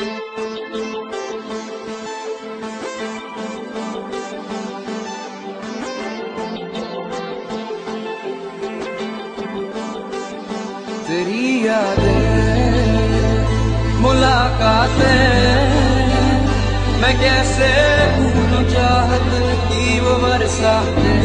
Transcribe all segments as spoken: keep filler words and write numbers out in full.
तेरी यादें मुलाकातें मैं कैसे भूलूं चाहत की वो बरसातें।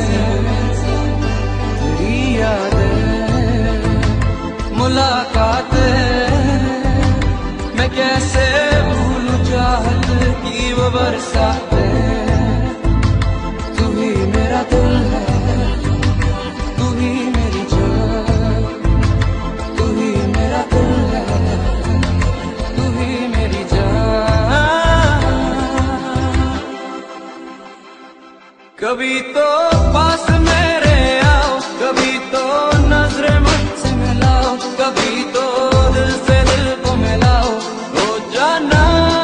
तेरी यादें मुलाकातें मैं कैसे भूलूं चाहत की वो बरसातें। तू ही मेरा दिल है, तू ही मेरी जान, तू ही मेरा दिल है, तू ही मेरी जान। कभी तो पास मेरे आओ, कभी तो नजरें मुझसे मिलाओ, कभी तो दिल से दिल को मिलाओ। हो जाना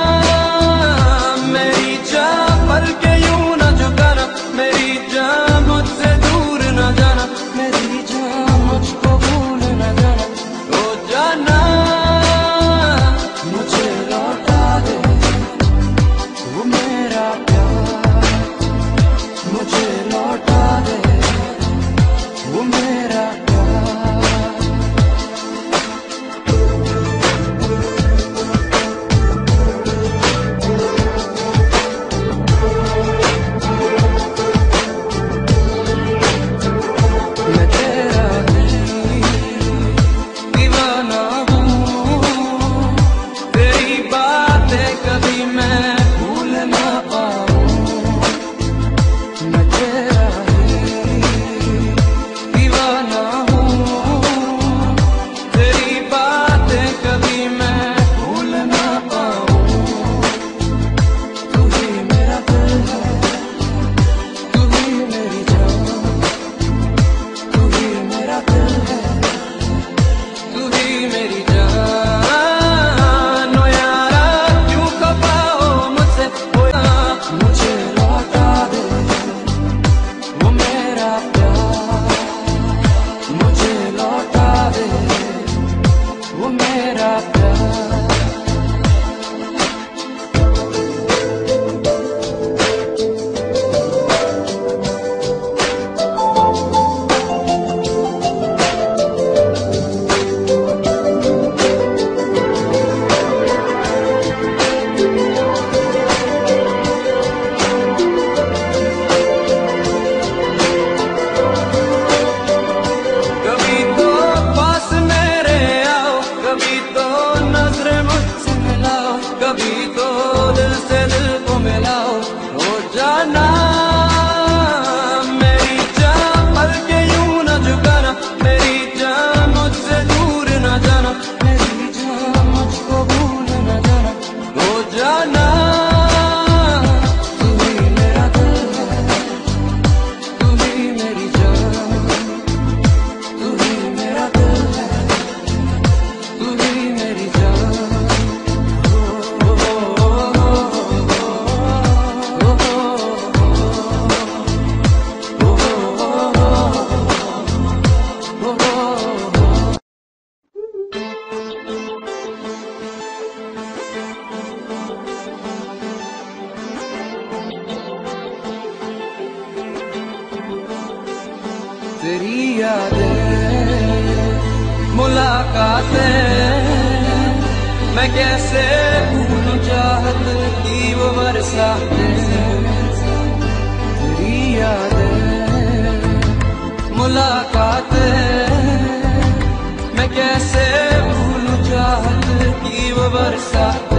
मेरी जान, पर के यूं न झुकाना, मेरी जान मुझसे दूर न जाना, मेरी जान मुझको भूल न जाना। हो जाना मुझे लौटा दे वो मेरा प्यार, मुझे लौटा दे वो मेरा प्यार। मैं तेरा दीवाना हूँ, तेरी बातें कभी मैं भूल ना पाऊँ। मैं तेरा दीवाना हूँ, तेरी बातें कभी मैं भूल ना पाऊँ। तू ही मेरा दिल है, तू ही मेरी जान, तू ही मेरा दिल है, तू ही मेरी जान। ओ यारा क्यों खफा हो मुझसे, ओ यारा मुझे लौटा दे वो मेरा प्यार, मुझे लौटा दे वो मेरा प्यार। कभी तो पास मेरे आओ, कभी तो नजरें मुझसे मिलाओ, कभी तो दिल से दिल को मिलाओ। हो जाना मेरी जान, पर के यूं न झुकाना, मेरी जान मुझसे दूर न जाना, मेरी जान मुझको भूल न जाना। हो जाना तू ही मेरा दिल है, तू ही मेरी जान, तू ही मेरा दिल है, तू ही मेरी जान। ओ, ओ, ओ, ओ, ओ, ओ, ओ, ओ। तेरी यादें मुलाकातें मैं कैसे भूलूं चाहत की वो बरसातें। तेरी यादें मुलाकातें मैं कैसे भूलूं चाहत की वो बरसातें।